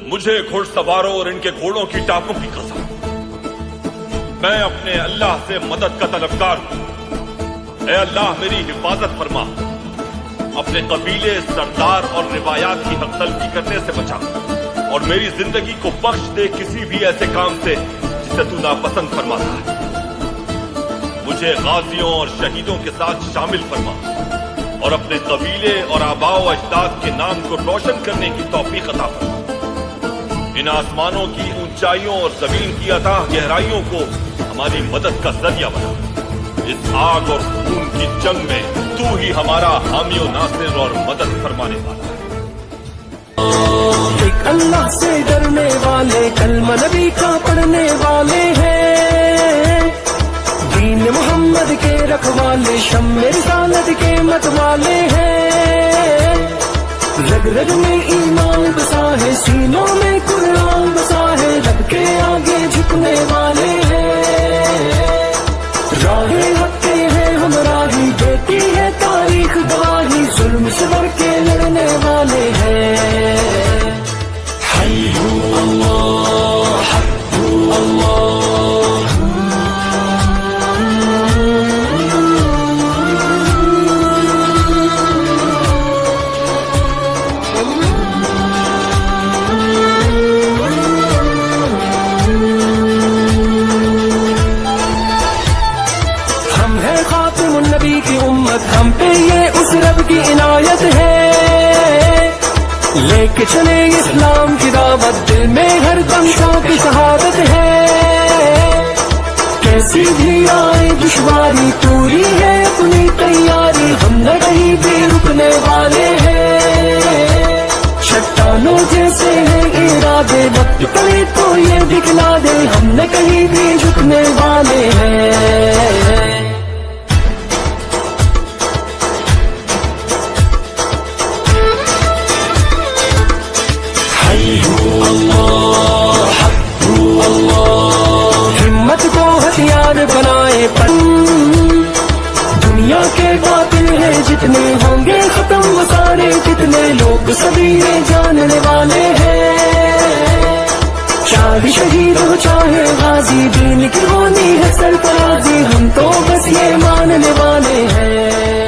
مجھے گھڑ سواروں اور ان کے گھوڑوں کی ٹاپوں کی قسم، میں اپنے اللہ سے مدد کا طلبگار ہوں۔ اے اللہ میری حفاظت فرما، اپنے قبیلے، سردار اور روایات کی حق تلفی کرنے سے بچا، اور میری زندگی کو بخش دے کسی بھی ایسے کام سے جسے تو ناپسند فرماتا ہے۔ مجھے غازیوں اور شہیدوں کے ساتھ شامل فرما، اور اپنے قبیلے اور آباء و اجداد کے نام کو روشن کرنے کی توفیق عطا فرما۔ ان آسمانوں کی اونچائیوں اور زمین کی عطا گہرائیوں کو ہماری مدد کا ذریعہ بنا۔ اس آگ اور خون کی جنگ میں تو ہی ہمارا حامی و ناصر اور مدد فرمانے والا ہے۔ ایک اللہ سے ڈرنے والے، کلمہ نبی کا پڑھنے والے ہیں، دین محمد کے رکھوالے، شمع رسالت کے مت والے ہیں، رگ رگ میں ایمان بسا ہے، سینوں میں قرآن بسا ہے، رب کے آگے جھکنے والے ہیں، راہ حق کے ہیں ہمراہی، دیتی ہے تاریخ گواہی، ظلم سے بڑھ کے لڑنے والے ہیں۔ حی اللہ، حق اللہ، ہم پہ یہ اس رب کی عنایت ہے، لے کے چلے اسلام کی دعوت، دل میں ہر دم کی شہادت ہے، کیسی بھی آئے دشواری پوری ہے اپنی تیاری، ہم نہ کہیں بھی رکنے والے ہیں، چٹانوں جیسے ہیں ارادے، وقت پڑے تو یہ دکھلا دے، ہم نہ کہیں بھی جھکنے والے ہیں۔ ہمت کو ہتھیار بنائے پن، دنیا کے قاتل ہیں جتنے، ہوں گے ختم وہ سارے جتنے، لوگ سبھی جاننے والے ہیں، چاہے شہید ہو چاہے غازی، دین کی ہونی ہے سرفرازی، ہم تو بس یہ ماننے والے ہیں۔